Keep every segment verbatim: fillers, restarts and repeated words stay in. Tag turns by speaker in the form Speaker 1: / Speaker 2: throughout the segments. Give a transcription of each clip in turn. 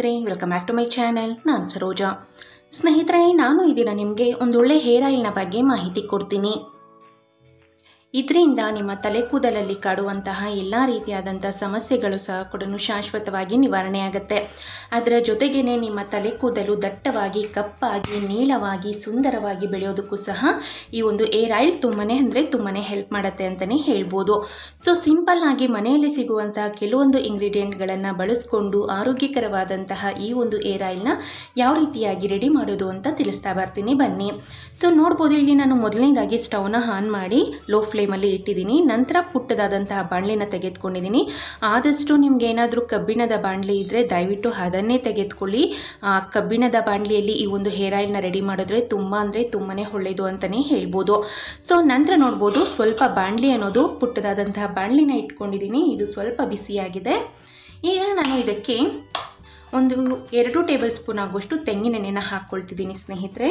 Speaker 1: ಸ್ನೇಹಿತರೆ, welcome back to my channel. ನಾನು ಸರೋಜಾ. ಸ್ನೇಹಿತರೆ, ನಾನು ಈ ದಿನ ನಿಮಗೆ ಒಂದೊಳ್ಳೆ ಹೇರ್ ಆಯಿಲ್ನ ಬಗ್ಗೆ ಮಾಹಿತಿ ಕೊಡ್ತೀನಿ. ಇದರಿಂದ ನಿಮ್ಮ ತಲೆ ಕೂದಲಲ್ಲಿ ಕಾಡುವಂತಹ ಎಲ್ಲ ರೀತಿಯಾದಂಥ ಸಮಸ್ಯೆಗಳು ಸಹ ಕೂಡ ಶಾಶ್ವತವಾಗಿ ನಿವಾರಣೆ ಆಗುತ್ತೆ. ಅದರ ಜೊತೆಗೇ ನಿಮ್ಮ ತಲೆ ಕೂದಲು ದಟ್ಟವಾಗಿ, ಕಪ್ಪಾಗಿ, ನೀಳವಾಗಿ, ಸುಂದರವಾಗಿ ಬೆಳೆಯೋದಕ್ಕೂ ಸಹ ಈ ಒಂದು ಏರ್ ಆಯಿಲ್ ತುಂಬಾ ಅಂದರೆ ತುಂಬಾ ಹೆಲ್ಪ್ ಮಾಡುತ್ತೆ ಅಂತಲೇ ಹೇಳ್ಬೋದು. ಸೊ ಸಿಂಪಲ್ ಆಗಿ ಮನೆಯಲ್ಲಿ ಸಿಗುವಂತಹ ಕೆಲವೊಂದು ಇಂಗ್ರೀಡಿಯೆಂಟ್ಗಳನ್ನು ಬಳಸ್ಕೊಂಡು ಆರೋಗ್ಯಕರವಾದಂತಹ ಈ ಒಂದು ಏರ್ ಆಯಿಲ್ನ ಯಾವ ರೀತಿಯಾಗಿ ರೆಡಿ ಮಾಡೋದು ಅಂತ ತಿಳಿಸ್ತಾ ಬರ್ತೀನಿ, ಬನ್ನಿ. ಸೊ ನೋಡ್ಬೋದು, ಇಲ್ಲಿ ನಾನು ಮೊದಲನೇದಾಗಿ ಸ್ಟವ್ನ ಆನ್ ಮಾಡಿ ಲೋ ಫ್ಲೇಮಲ್ಲಿ ಇಟ್ಟಿದ್ದೀನಿ. ನಂತರ ಪುಟ್ಟದಾದಂತಹ ಬಾಣಲಿನ ತೆಗೆದುಕೊಂಡಿದ್ದೀನಿ. ಆದಷ್ಟು ನಿಮ್ಗೆ ಏನಾದರೂ ಕಬ್ಬಿಣದ ಬಾಣಲಿ ಇದ್ದರೆ ದಯವಿಟ್ಟು ಅದನ್ನೇ ತೆಗೆದುಕೊಳ್ಳಿ. ಆ ಕಬ್ಬಿಣದ ಬಾಣಲಿಯಲ್ಲಿ ಈ ಒಂದು ಹೇರ್ ಆಯಿಲ್ನ ರೆಡಿ ಮಾಡಿದ್ರೆ ತುಂಬ ಅಂದರೆ ತುಂಬಾ ಒಳ್ಳೆಯದು ಅಂತಲೇ ಹೇಳ್ಬೋದು. ಸೊ ನಂತರ ನೋಡ್ಬೋದು, ಸ್ವಲ್ಪ ಬಾಣಲಿ ಅನ್ನೋದು ಪುಟ್ಟದಾದಂತಹ ಬಾಣಲಿನ ಇಟ್ಕೊಂಡಿದ್ದೀನಿ. ಇದು ಸ್ವಲ್ಪ ಬಿಸಿಯಾಗಿದೆ. ಈಗ ನಾನು ಇದಕ್ಕೆ ಒಂದು ಎರಡು ಟೇಬಲ್ ಸ್ಪೂನ್ ಆಗುವಷ್ಟು ತೆಂಗಿನೆಣ್ಣೆನ ಹಾಕ್ಕೊಳ್ತಿದ್ದೀನಿ. ಸ್ನೇಹಿತರೆ,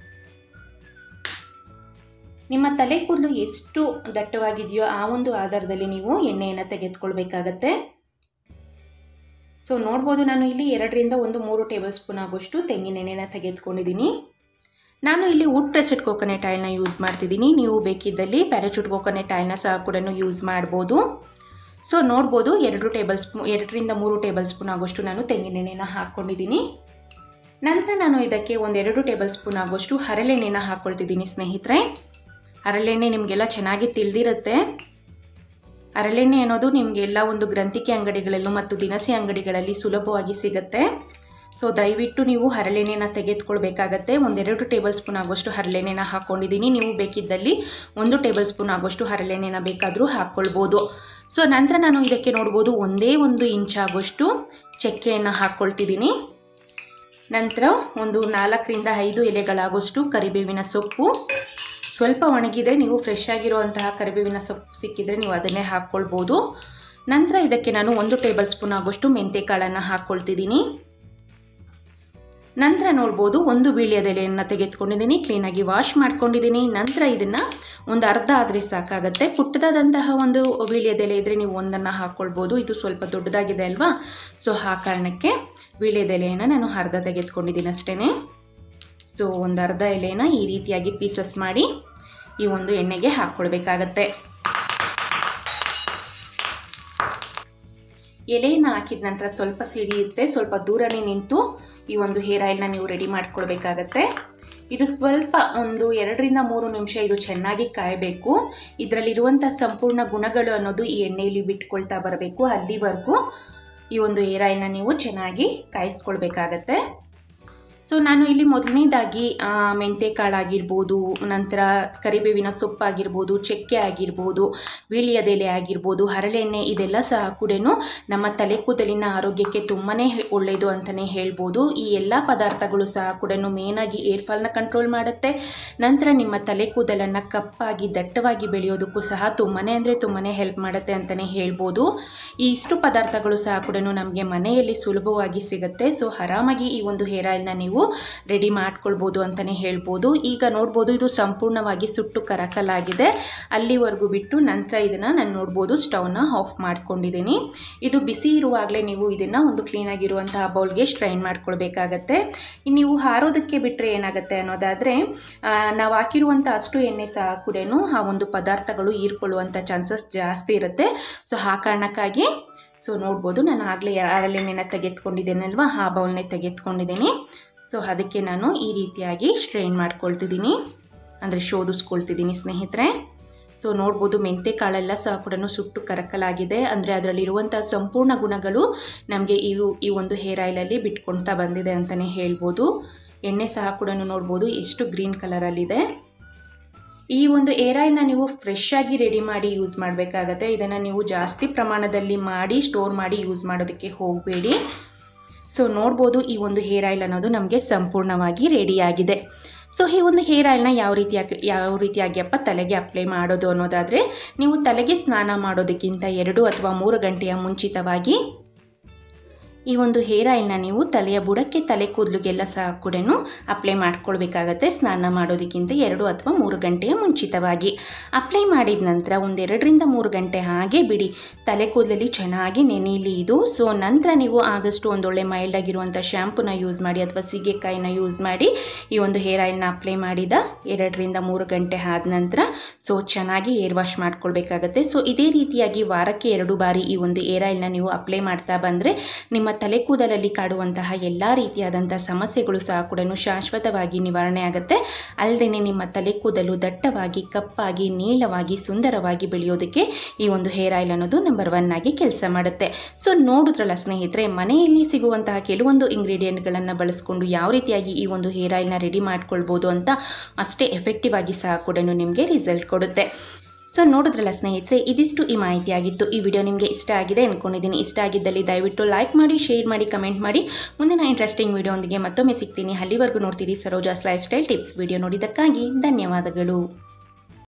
Speaker 1: ನಿಮ್ಮ ತಲೆ ಕೂದಲು ಎಷ್ಟು ದಟ್ಟವಾಗಿದೆಯೋ ಆ ಒಂದು ಆಧಾರದಲ್ಲಿ ನೀವು ಎಣ್ಣೆಯನ್ನು ತೆಗೆದುಕೊಳ್ಬೇಕಾಗತ್ತೆ. ಸೊ ನೋಡ್ಬೋದು, ನಾನು ಇಲ್ಲಿ ಎರಡರಿಂದ ಒಂದು ಮೂರು ಟೇಬಲ್ ಸ್ಪೂನ್ ಆಗುವಷ್ಟು ತೆಂಗಿನೆಣ್ಣೆನ ತೆಗೆದುಕೊಂಡಿದ್ದೀನಿ. ನಾನು ಇಲ್ಲಿ ವುಡ್ ಪ್ರೆಸ್ಡ್ ಕೋಕೋನಟ್ ಆಯಿಲ್ನ ಯೂಸ್ ಮಾಡ್ತಿದ್ದೀನಿ. ನೀವು ಬೇಕಿದ್ದಲ್ಲಿ ಪ್ಯಾರಾಚೂಟ್ ಕೋಕೋನಟ್ ಆಯಿಲ್ನ ಸಹ ಕೂಡ ಯೂಸ್ ಮಾಡ್ಬೋದು. ಸೊ ನೋಡ್ಬೋದು, ಎರಡು ಟೇಬಲ್ ಸ್ಪೂನ್ ಎರಡರಿಂದ ಮೂರು ಟೇಬಲ್ ಸ್ಪೂನ್ ಆಗುವಷ್ಟು ನಾನು ತೆಂಗಿನೆಣ್ಣೆನ ಹಾಕ್ಕೊಂಡಿದ್ದೀನಿ. ನಂತರ ನಾನು ಇದಕ್ಕೆ ಒಂದೆರಡು ಟೇಬಲ್ ಸ್ಪೂನ್ ಆಗುವಷ್ಟು ಹರಳೆಣ್ಣೆನ ಹಾಕ್ಕೊಳ್ತಿದ್ದೀನಿ. ಸ್ನೇಹಿತರೆ, ಹರಳೆಣ್ಣೆ ನಿಮಗೆಲ್ಲ ಚೆನ್ನಾಗಿ ತಿಳಿದಿರುತ್ತೆ. ಹರಳೆಣ್ಣೆ ಅನ್ನೋದು ನಿಮಗೆಲ್ಲ ಒಂದು ಗ್ರಂಥಿಕೆ ಅಂಗಡಿಗಳಲ್ಲೂ ಮತ್ತು ದಿನಸಿ ಅಂಗಡಿಗಳಲ್ಲಿ ಸುಲಭವಾಗಿ ಸಿಗುತ್ತೆ. ಸೊ ದಯವಿಟ್ಟು ನೀವು ಹರಳೆಣ್ಣೆನ ತೆಗೆದುಕೊಳ್ಬೇಕಾಗತ್ತೆ. ಒಂದೆರಡು ಟೇಬಲ್ ಸ್ಪೂನ್ ಆಗುವಷ್ಟು ಹರಳೆಣ್ಣೆನ ಹಾಕ್ಕೊಂಡಿದ್ದೀನಿ. ನೀವು ಬೇಕಿದ್ದಲ್ಲಿ ಒಂದು ಟೇಬಲ್ ಸ್ಪೂನ್ ಆಗುವಷ್ಟು ಹರಳೆಣ್ಣೆನ ಬೇಕಾದರೂ ಹಾಕ್ಕೊಳ್ಬೋದು. ಸೊ ನಂತರ ನಾನು ಇದಕ್ಕೆ ನೋಡ್ಬೋದು, ಒಂದೇ ಒಂದು ಇಂಚ್ ಆಗುವಷ್ಟು ಚಕ್ಕೆಯನ್ನು ಹಾಕ್ಕೊಳ್ತಿದ್ದೀನಿ. ನಂತರ ಒಂದು ನಾಲ್ಕರಿಂದ ಐದು ಎಲೆಗಳಾಗುವಷ್ಟು ಕರಿಬೇವಿನ ಸೊಪ್ಪು. ಸ್ವಲ್ಪ ಒಣಗಿದೆ, ನೀವು ಫ್ರೆಶ್ ಆಗಿರುವಂತಹ ಕರಿಬೇವಿನ ಸೊಪ್ಪು ಸಿಕ್ಕಿದರೆ ನೀವು ಅದನ್ನೇ ಹಾಕ್ಕೊಳ್ಬೋದು. ನಂತರ ಇದಕ್ಕೆ ನಾನು ಒಂದು ಟೇಬಲ್ ಸ್ಪೂನ್ ಆಗುವಷ್ಟು ಮೆಂತ್ಯ ಕಾಳನ್ನು ಹಾಕ್ಕೊಳ್ತಿದ್ದೀನಿ. ನಂತರ ನೋಡ್ಬೋದು, ಒಂದು ವೀಳ್ಯದೆಲೆಯನ್ನು ತೆಗೆದುಕೊಂಡಿದ್ದೀನಿ, ಕ್ಲೀನಾಗಿ ವಾಶ್ ಮಾಡ್ಕೊಂಡಿದ್ದೀನಿ. ನಂತರ ಇದನ್ನು ಒಂದು ಅರ್ಧ ಆದರೆ ಸಾಕಾಗುತ್ತೆ. ಪುಟ್ಟದಾದಂತಹ ಒಂದು ವೀಳ್ಯದೆಲೆ ಇದ್ದರೆ ನೀವು ಒಂದನ್ನು ಹಾಕ್ಕೊಳ್ಬೋದು. ಇದು ಸ್ವಲ್ಪ ದೊಡ್ಡದಾಗಿದೆ ಅಲ್ವಾ, ಸೊ ಆ ಕಾರಣಕ್ಕೆ ವೀಳ್ಯದೆಲೆಯನ್ನು ನಾನು ಅರ್ಧ ತೆಗೆದುಕೊಂಡಿದ್ದೀನಿ ಅಷ್ಟೇ. ಸೊ ಒಂದು ಅರ್ಧ ಎಲೆನ ಈ ರೀತಿಯಾಗಿ ಪೀಸಸ್ ಮಾಡಿ ಈ ಒಂದು ಎಣ್ಣೆಗೆ ಹಾಕ್ಕೊಳ್ಬೇಕಾಗತ್ತೆ. ಎಲೆಯನ್ನು ಹಾಕಿದ ನಂತರ ಸ್ವಲ್ಪ ಸಿಡಿಯುತ್ತೆ, ಸ್ವಲ್ಪ ದೂರನೇ ನಿಂತು ಈ ಒಂದು ಹೇರ್ ಆಯಿಲ್ನ ನೀವು ರೆಡಿ ಮಾಡ್ಕೊಳ್ಬೇಕಾಗತ್ತೆ. ಇದು ಸ್ವಲ್ಪ ಒಂದು ಎರಡರಿಂದ ಮೂರು ನಿಮಿಷ ಇದು ಚೆನ್ನಾಗಿ ಕಾಯಬೇಕು. ಇದರಲ್ಲಿರುವಂಥ ಸಂಪೂರ್ಣ ಗುಣಗಳು ಅನ್ನೋದು ಈ ಎಣ್ಣೆಯಲ್ಲಿ ಬಿಟ್ಕೊಳ್ತಾ ಬರಬೇಕು. ಅಲ್ಲಿವರೆಗೂ ಈ ಒಂದು ಹೇರ್ ಆಯಿಲ್ನ ನೀವು ಚೆನ್ನಾಗಿ ಕಾಯಿಸ್ಕೊಳ್ಬೇಕಾಗತ್ತೆ. ಸೊ ನಾನು ಇಲ್ಲಿ ಮೊದಲನೇದಾಗಿ ಮೆಂತ್ಯ ಕಾಳಾಗಿರ್ಬೋದು, ನಂತರ ಕರಿಬೇವಿನ ಸೊಪ್ಪಾಗಿರ್ಬೋದು, ಚಕ್ಕೆ ಆಗಿರ್ಬೋದು, ವೀಳ್ಯದೆಲೆ ಆಗಿರ್ಬೋದು, ಹರಳೆಣ್ಣೆ, ಇದೆಲ್ಲ ಸಹ ಕೂಡ ನಮ್ಮ ತಲೆ ಕೂದಲಿನ ಆರೋಗ್ಯಕ್ಕೆ ತುಂಬಾ ಒಳ್ಳೆಯದು ಅಂತಲೇ ಹೇಳ್ಬೋದು. ಈ ಎಲ್ಲ ಪದಾರ್ಥಗಳು ಸಹ ಕೂಡ ಮೇನಾಗಿ ಏರ್ ಫಾಲ್ನ ಕಂಟ್ರೋಲ್ ಮಾಡುತ್ತೆ. ನಂತರ ನಿಮ್ಮ ತಲೆ ಕೂದಲನ್ನು ಕಪ್ಪಾಗಿ ದಟ್ಟವಾಗಿ ಬೆಳೆಯೋದಕ್ಕೂ ಸಹ ತುಂಬಾ ಅಂದರೆ ತುಂಬಾ ಹೆಲ್ಪ್ ಮಾಡುತ್ತೆ ಅಂತಲೇ ಹೇಳ್ಬೋದು. ಈ ಇಷ್ಟು ಪದಾರ್ಥಗಳು ಸಹ ಕೂಡ ನಮಗೆ ಮನೆಯಲ್ಲಿ ಸುಲಭವಾಗಿ ಸಿಗುತ್ತೆ. ಸೊ ಆರಾಮಾಗಿ ಈ ಒಂದು ಹೇರ್ ಆಯಿಲ್ನ ನೀವು ರೆಡಿ ಮಾಡ್ಕೊಳ್ಬೋದು ಅಂತಲೇ ಹೇಳ್ಬೋದು. ಈಗ ನೋಡ್ಬೋದು, ಇದು ಸಂಪೂರ್ಣವಾಗಿ ಸುಟ್ಟು ಕರಕಲಾಗಿದೆ. ಅಲ್ಲಿವರೆಗೂ ಬಿಟ್ಟು ನಂತರ ಇದನ್ನು ನಾನು ನೋಡ್ಬೋದು ಸ್ಟವ್ನ ಆಫ್ ಮಾಡ್ಕೊಂಡಿದ್ದೀನಿ. ಇದು ಬಿಸಿ ಇರುವಾಗಲೇ ನೀವು ಇದನ್ನು ಒಂದು ಕ್ಲೀನಾಗಿರುವಂತಹ ಬೌಲ್ಗೆ ಸ್ಟ್ರೈನ್ ಮಾಡ್ಕೊಳ್ಬೇಕಾಗತ್ತೆ. ನೀವು ಹಾರೋದಕ್ಕೆ ಬಿಟ್ಟರೆ ಏನಾಗುತ್ತೆ ಅನ್ನೋದಾದರೆ, ನಾವು ಹಾಕಿರುವಂಥ ಅಷ್ಟು ಎಣ್ಣೆ ಸಹ ಕೂಡ ಆ ಒಂದು ಪದಾರ್ಥಗಳು ಹೀರ್ಕೊಳ್ಳುವಂಥ ಚಾನ್ಸಸ್ ಜಾಸ್ತಿ ಇರುತ್ತೆ. ಸೊ ಆ ಕಾರಣಕ್ಕಾಗಿ ಸೊ ನೋಡ್ಬೋದು, ನಾನು ಆಗಲೇ ಹರಳೆಣ್ಣೆನ ತೆಗೆದುಕೊಂಡಿದ್ದೇನಲ್ವ, ಆ ಬೌಲ್ನೇ ತೆಗೆದುಕೊಂಡಿದ್ದೀನಿ. ಸೊ ಅದಕ್ಕೆ ನಾನು ಈ ರೀತಿಯಾಗಿ ಸ್ಟ್ರೈನ್ ಮಾಡ್ಕೊಳ್ತಿದ್ದೀನಿ, ಅಂದರೆ ಶೋಧಿಸ್ಕೊಳ್ತಿದ್ದೀನಿ ಸ್ನೇಹಿತರೆ. ಸೊ ನೋಡ್ಬೋದು, ಮೆಂತ್ಯ ಕಾಳೆಲ್ಲ ಸಹ ಕೂಡ ಸುಟ್ಟು ಕರಕಲಾಗಿದೆ. ಅಂದರೆ ಅದರಲ್ಲಿರುವಂಥ ಸಂಪೂರ್ಣ ಗುಣಗಳು ನಮಗೆ ಇವು ಈ ಒಂದು ಹೇರ್ ಆಯಿಲಲ್ಲಿ ಬಿಟ್ಕೊಳ್ತಾ ಬಂದಿದೆ ಅಂತಲೇ ಹೇಳ್ಬೋದು. ಎಣ್ಣೆ ಸಹ ಕೂಡ ನೋಡ್ಬೋದು ಎಷ್ಟು ಗ್ರೀನ್ ಕಲರಲ್ಲಿದೆ. ಈ ಒಂದು ಏರ್ ಆಯಿಲ್ನ ನೀವು ಫ್ರೆಶ್ ಆಗಿ ರೆಡಿ ಮಾಡಿ ಯೂಸ್ ಮಾಡಬೇಕಾಗತ್ತೆ. ಇದನ್ನು ನೀವು ಜಾಸ್ತಿ ಪ್ರಮಾಣದಲ್ಲಿ ಮಾಡಿ ಸ್ಟೋರ್ ಮಾಡಿ ಯೂಸ್ ಮಾಡೋದಕ್ಕೆ ಹೋಗಬೇಡಿ. ಸೊ ನೋಡ್ಬೋದು, ಈ ಒಂದು ಹೇರ್ ಆಯಿಲ್ ಅನ್ನೋದು ನಮಗೆ ಸಂಪೂರ್ಣವಾಗಿ ರೆಡಿಯಾಗಿದೆ. ಸೊ ಈ ಒಂದು ಹೇರ್ ಆಯಿಲ್ನ ಯಾವ ರೀತಿಯಾಗಿ ಯಾವ ರೀತಿಯಾಗಿಯಪ್ಪ ತಲೆಗೆ ಅಪ್ಲೈ ಮಾಡೋದು ಅನ್ನೋದಾದರೆ, ನೀವು ತಲೆಗೆ ಸ್ನಾನ ಮಾಡೋದಕ್ಕಿಂತ ಎರಡು ಅಥವಾ ಮೂರು ಗಂಟೆಯ ಮುಂಚಿತವಾಗಿ ಈ ಒಂದು ಹೇರ್ ಆಯಿಲ್ನ ನೀವು ತಲೆಯ ಬುಡಕ್ಕೆ ತಲೆ ಕೂದಲಿಗೆಲ್ಲ ಸಹ ಕೂಡ ಅಪ್ಲೈ ಮಾಡ್ಕೊಳ್ಬೇಕಾಗತ್ತೆ ಸ್ನಾನ ಮಾಡೋದಕ್ಕಿಂತ ಎರಡು ಅಥವಾ ಮೂರು ಗಂಟೆಯ ಮುಂಚಿತವಾಗಿ. ಅಪ್ಲೈ ಮಾಡಿದ ನಂತರ ಒಂದೆರಡರಿಂದ ಮೂರು ಗಂಟೆ ಹಾಗೆ ಬಿಡಿ, ತಲೆ ಕೂದಲಲ್ಲಿ ಚೆನ್ನಾಗಿ ನೆನೆಯಲಿ ಇದು. ಸೊ ನಂತರ ನೀವು ಆದಷ್ಟು ಒಂದೊಳ್ಳೆ ಮೈಲ್ಡ್ ಆಗಿರುವಂಥ ಶ್ಯಾಂಪೂನ ಯೂಸ್ ಮಾಡಿ ಅಥವಾ ಸೀಗೆಕಾಯಿನ ಯೂಸ್ ಮಾಡಿ ಈ ಒಂದು ಹೇರ್ ಆಯಿಲ್ನ ಅಪ್ಲೈ ಮಾಡಿದ ಎರಡರಿಂದ ಮೂರು ಗಂಟೆ ಆದ ನಂತರ ಸೊ ಚೆನ್ನಾಗಿ ಏರ್ ವಾಶ್ ಮಾಡ್ಕೊಳ್ಬೇಕಾಗತ್ತೆ. ಸೊ ಇದೇ ರೀತಿಯಾಗಿ ವಾರಕ್ಕೆ ಎರಡು ಬಾರಿ ಈ ಒಂದು ಏರ್ ಆಯಿಲ್ನ ನೀವು ಅಪ್ಲೈ ಮಾಡ್ತಾ ಬಂದರೆ ನಿಮ್ಮ ತಲೆ ಕೂದಲಲ್ಲಿ ಕಾಡುವಂತಹ ಎಲ್ಲ ರೀತಿಯಾದಂಥ ಸಮಸ್ಯೆಗಳು ಸಹ ಕೂಡ ಶಾಶ್ವತವಾಗಿ ನಿವಾರಣೆ ಆಗುತ್ತೆ. ಅಲ್ಲದೆ ನಿಮ್ಮ ತಲೆ ಕೂದಲು ದಟ್ಟವಾಗಿ ಕಪ್ಪಾಗಿ ನೀಳವಾಗಿ ಸುಂದರವಾಗಿ ಬೆಳೆಯೋದಕ್ಕೆ ಈ ಒಂದು ಹೇರ್ ಆಯಿಲ್ ಅನ್ನೋದು ನಂಬರ್ ಒನ್ ಆಗಿ ಕೆಲಸ ಮಾಡುತ್ತೆ. ಸೊ ನೋಡಿದ್ರಲ್ಲ ಸ್ನೇಹಿತರೆ, ಮನೆಯಲ್ಲಿ ಸಿಗುವಂತಹ ಕೆಲವೊಂದು ಇಂಗ್ರೀಡಿಯೆಂಟ್ಗಳನ್ನು ಬಳಸ್ಕೊಂಡು ಯಾವ ರೀತಿಯಾಗಿ ಈ ಒಂದು ಹೇರ್ ಆಯಿಲ್ನ ರೆಡಿ ಮಾಡ್ಕೊಳ್ಬೋದು ಅಂತ ಅಷ್ಟೇ ಎಫೆಕ್ಟಿವ್ ಆಗಿ ಸಹ ಕೂಡ ನಿಮಗೆ ರಿಸಲ್ಟ್ ಕೊಡುತ್ತೆ. ಸೊ ನೋಡಿದ್ರಲ್ಲ ಸ್ನೇಹಿತರೆ, ಇದಿಷ್ಟು ಈ ಮಾಹಿತಿಯಾಗಿತ್ತು. ಈ ವಿಡಿಯೋ ನಿಮಗೆ ಇಷ್ಟ ಆಗಿದೆ ಅಂದ್ಕೊಂಡಿದ್ದೀನಿ. ಇಷ್ಟ ಆಗಿದ್ದಲ್ಲಿ ದಯವಿಟ್ಟು ಲೈಕ್ ಮಾಡಿ, ಶೇರ್ ಮಾಡಿ, ಕಮೆಂಟ್ ಮಾಡಿ. ಮುಂದಿನ ಇಂಟ್ರೆಸ್ಟಿಂಗ್ ವಿಡಿಯೋದೊಂದಿಗೆ ಮತ್ತೊಮ್ಮೆ ಸಿಗ್ತೀನಿ. ಅಲ್ಲಿವರೆಗೂ ನೋಡ್ತೀರಿ Saroja's life style tips. Video ನೋಡಿದ್ದಕ್ಕಾಗಿ ಧನ್ಯವಾದಗಳು.